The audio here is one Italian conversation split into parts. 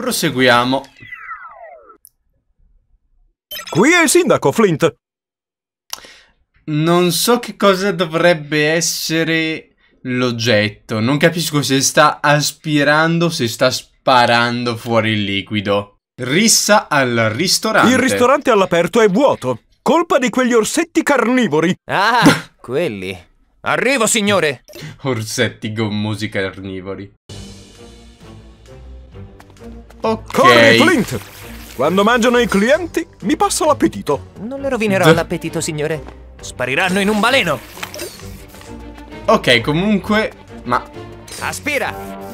Proseguiamo. Qui è il sindaco, Flint. Non so che cosa dovrebbe essere l'oggetto. Non capisco se sta aspirando o se sta sparando fuori il liquido. Rissa al ristorante. Il ristorante all'aperto è vuoto. Colpa di quegli orsetti carnivori. Ah, quelli. Arrivo, signore. Orsetti gommosi carnivori. Ok. Corri, Flint. Quando mangiano i clienti, mi passa l'appetito. Non le rovinerò l'appetito, signore. Spariranno in un baleno. Ok, comunque. Aspira.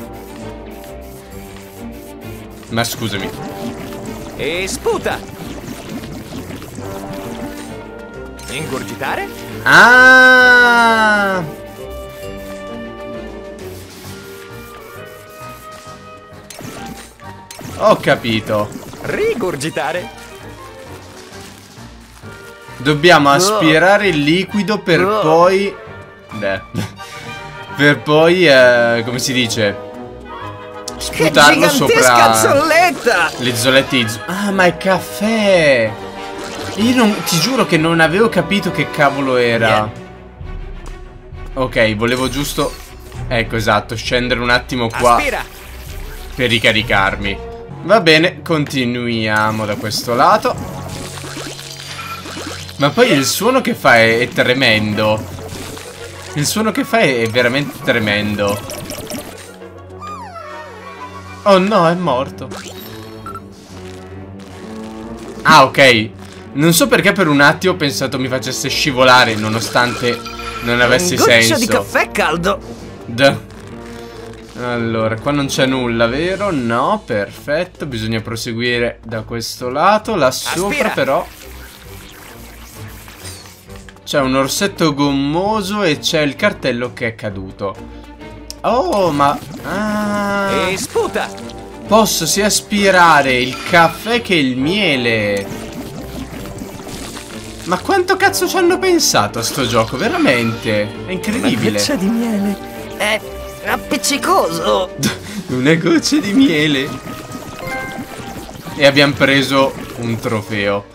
Ma scusami. E sputa. Ingurgitare. Ah! Ho capito. Rigurgitare. Dobbiamo aspirare il liquido per poi... per poi, come si dice? Sputarlo sopra zolletta! le zollette. Ah, ma è caffè! Io non... ti giuro che non avevo capito che cavolo era. Ok, volevo giusto... ecco, esatto, scendere un attimo qua per ricaricarmi. Va bene, continuiamo da questo lato. Ma poi il suono che fa è tremendo. Il suono che fa è veramente tremendo. Oh no, è morto. Ah, ok. Non so perché per un attimo ho pensato mi facesse scivolare, nonostante non avesse senso. Di caffè caldo. Allora, qua non c'è nulla, vero? No, perfetto. Bisogna proseguire da questo lato. Là sopra però c'è un orsetto gommoso e c'è il cartello che è caduto. Oh, ma... ah, e sputa. posso sia aspirare il caffè che il miele. Ma quanto cazzo ci hanno pensato a sto gioco? Veramente è incredibile. Una goccia di miele. È appiccicoso. Una goccia di miele. E abbiamo preso un trofeo.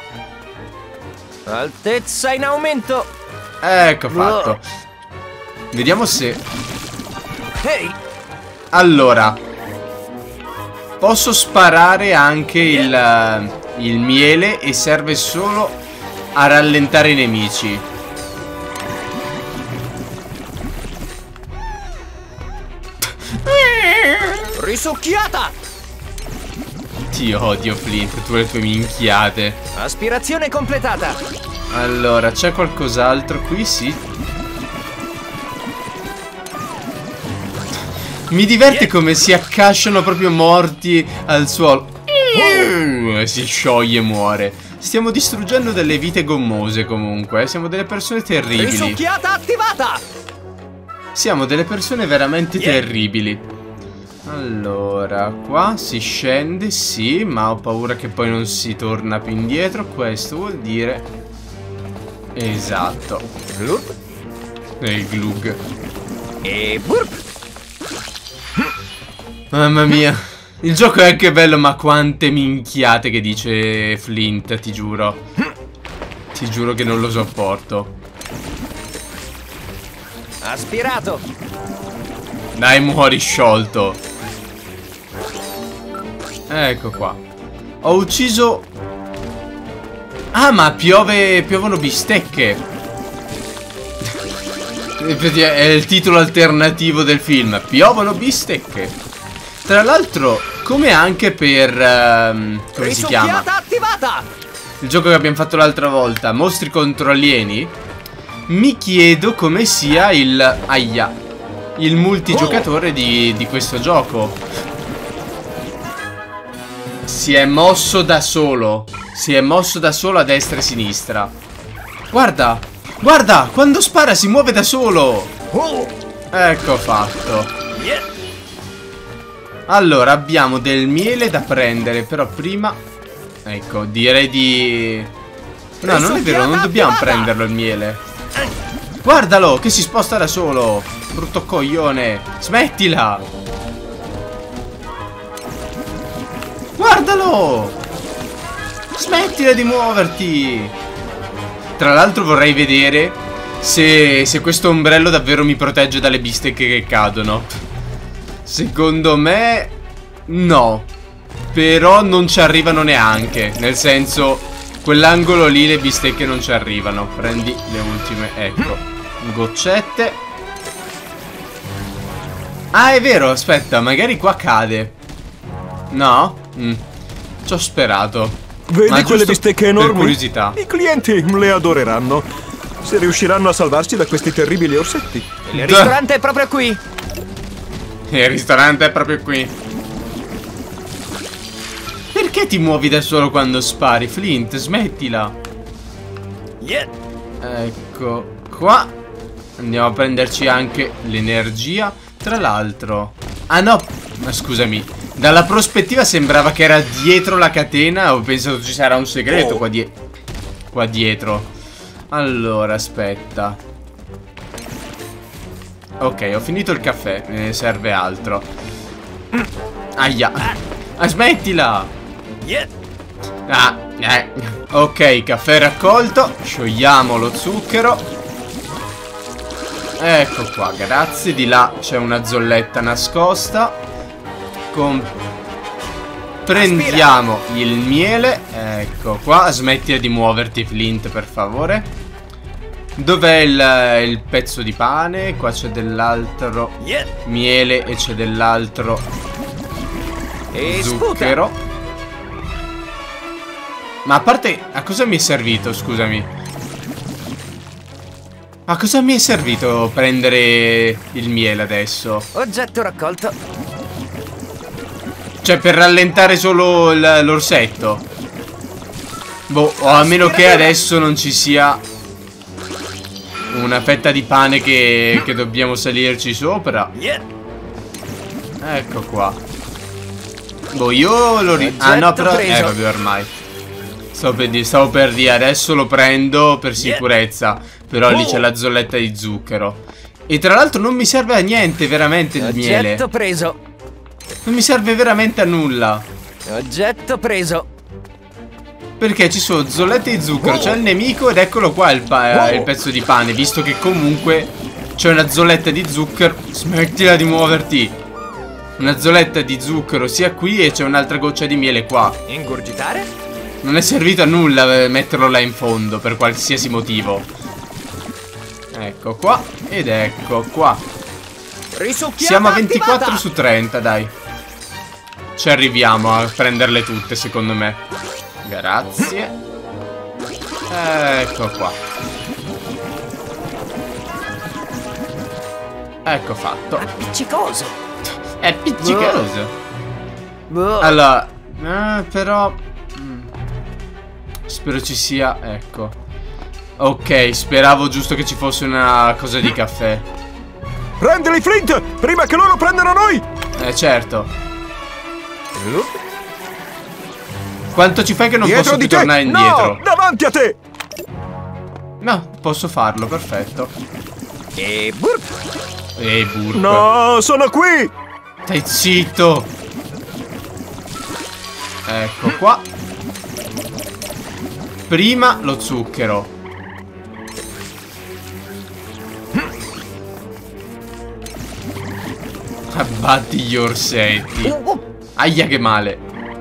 Altezza in aumento. Ecco fatto. Vediamo se... Ehi. Allora, posso sparare anche il miele e serve solo a rallentare i nemici. Risucchiata. Ti odio, Flint, tu e le tue minchiate. Aspirazione completata. Allora, c'è qualcos'altro qui? Sì. Mi diverte come si accasciano proprio morti al suolo. Si scioglie e muore. Stiamo distruggendo delle vite gommose comunque. Siamo delle persone terribili. Risucchiata attivata. Siamo delle persone veramente terribili. Allora, qua si scende, sì, ma ho paura che poi non si torna più indietro. Questo vuol dire... esatto. Glug. E il glug. E burp. Mamma mia. Il gioco è anche bello, ma quante minchiate che dice Flint, ti giuro. Ti giuro che non lo sopporto. Aspirato. Dai, muori sciolto. Ecco qua. Ho ucciso... ah, ma piovono bistecche. È il titolo alternativo del film. Piovono bistecche. Tra l'altro, come anche per... come si chiama? Attivata. Il gioco che abbiamo fatto l'altra volta, Mostri contro alieni. Mi chiedo come sia il... aia. Il multigiocatore di questo gioco. Si è mosso da solo. Si è mosso da solo a destra e a sinistra. Guarda. Guarda, quando spara si muove da solo. Ecco fatto. Allora, abbiamo del miele da prendere. Però prima... ecco, direi di... no, non è vero, non dobbiamo prenderlo il miele. Guardalo, che si sposta da solo. Brutto coglione. Smettila. Guardalo! Smettila di muoverti! Tra l'altro vorrei vedere se questo ombrello davvero mi protegge dalle bistecche che cadono. Secondo me no. Però non ci arrivano neanche. Nel senso, quell'angolo lì le bistecche non ci arrivano. Prendi le ultime, ecco, goccette. Ah, è vero, aspetta, magari qua cade. No? Ci ho sperato. Vedi quelle bistecche enormi? Per curiosità. I clienti le adoreranno. Se riusciranno a salvarsi da questi terribili orsetti. Il ristorante è proprio qui. Il ristorante è proprio qui. Perché ti muovi da solo quando spari, Flint? Smettila. Ecco qua. Andiamo a prenderci anche l'energia. Tra l'altro... Ah no, ma scusami. Dalla prospettiva sembrava che era dietro la catena. Ho pensato ci sarà un segreto qua dietro. Allora, aspetta. Ok, ho finito il caffè. Me ne serve altro. Aia. Smettila. Ok, caffè raccolto. Sciogliamo lo zucchero. Ecco qua, grazie. Di là c'è una zolletta nascosta. Prendiamo il miele. Ecco qua. Smettila di muoverti, Flint, per favore. Dov'è il pezzo di pane? Qua c'è dell'altro miele e c'è dell'altro zucchero. Ma a parte, a cosa mi è servito, scusami? A cosa mi è servito prendere il miele adesso? Oggetto raccolto. Cioè, per rallentare solo l'orsetto? Boh, o a meno che adesso non ci sia una fetta di pane che dobbiamo salirci sopra. Ecco qua. Boh, io lo ah no, però vabbè, ormai stavo per dire, adesso lo prendo per sicurezza. Però lì c'è la zolletta di zucchero. E tra l'altro non mi serve a niente veramente il miele. Oggetto preso. Non mi serve veramente a nulla. Oggetto preso. Perché ci sono zollette di zucchero, c'è il nemico ed eccolo qua il pezzo di pane. Visto che comunque c'è una zolletta di zucchero. Smettila di muoverti. Una zolletta di zucchero sia qui e c'è un'altra goccia di miele qua. Ingurgitare? Non è servito a nulla metterlo là in fondo per qualsiasi motivo. Ecco qua. Ed ecco qua. Siamo a 24 su 30, dai. Ci arriviamo a prenderle tutte, secondo me. Grazie. Ecco qua. Ecco fatto. Appiccicoso. È appiccicoso. Allora, però spero ci sia, ecco. Ok, speravo giusto che ci fosse una cosa di caffè. Prendili, Flint, prima che loro prendano noi. Certo. Quanto ci fai che non posso più tornare indietro? No, davanti a te. No, posso farlo, perfetto. E burp. No, sono qui. Stai zitto. Ecco qua. Prima lo zucchero. Abbatti gli orsetti. Aia che male.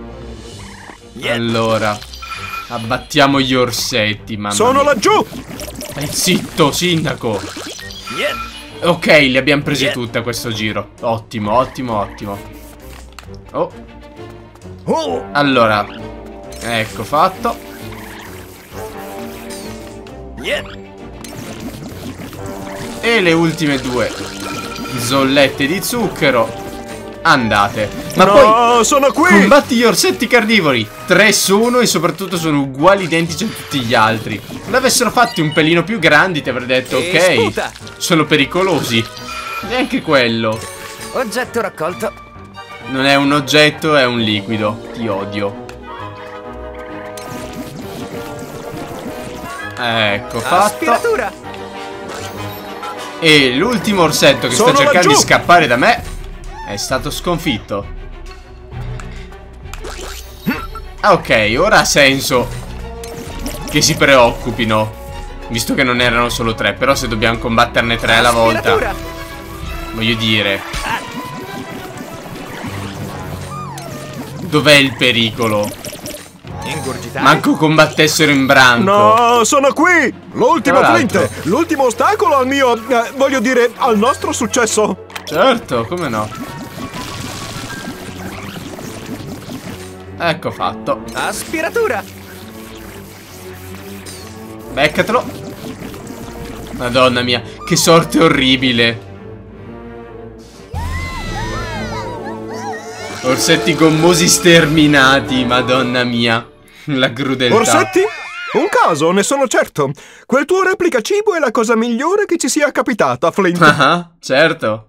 Allora, abbattiamo gli orsetti, mamma Sono mia. laggiù. Stai zitto, sindaco. Ok, li abbiamo presi tutte a questo giro. Ottimo, ottimo, ottimo. Allora, ecco fatto. E le ultime due zollette di zucchero. Andate. Ma no, poi sono qui. combatti gli orsetti carnivori. 3 sono e soprattutto sono uguali, identici a tutti gli altri. Se l'avessero fatti un pelino più grandi ti avrei detto ok, sono pericolosi. Neanche quello. Oggetto raccolto. Non è un oggetto, è un liquido. Ti odio. Ecco fatto. Aspiratura. E l'ultimo orsetto che sta cercando di scappare da me è stato sconfitto. Ah, ok, ora ha senso che si preoccupino, visto che non erano solo 3. Però se dobbiamo combatterne 3 alla volta, voglio dire, dov'è il pericolo? Manco combattessero in branco. No, sono qui! L'ultimo Tra Clint! l'altro. L'ultimo ostacolo al mio... voglio dire, al nostro successo! Certo, come no? Ecco fatto. Aspiratura! Beccatelo. Madonna mia, che sorte orribile. Orsetti gommosi sterminati, madonna mia. La crudeltà. Orsetti? Un caso, ne sono certo. Quel tuo replica cibo è la cosa migliore che ci sia capitata, Flint. Ah, certo.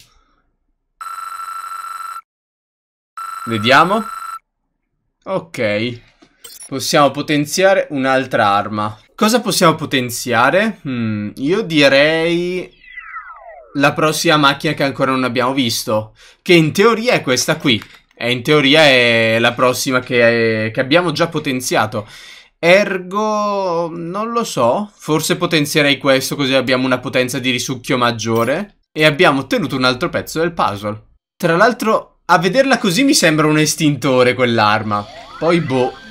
Vediamo. Ok. Possiamo potenziare un'altra arma. Cosa possiamo potenziare? Io direi la prossima macchina che ancora non abbiamo visto, che in teoria è questa qui. E in teoria è la prossima che abbiamo già potenziato. Ergo, non lo so. Forse potenzierei questo, così abbiamo una potenza di risucchio maggiore. E abbiamo ottenuto un altro pezzo del puzzle. Tra l'altro, a vederla così mi sembra un estintore quell'arma. Poi boh.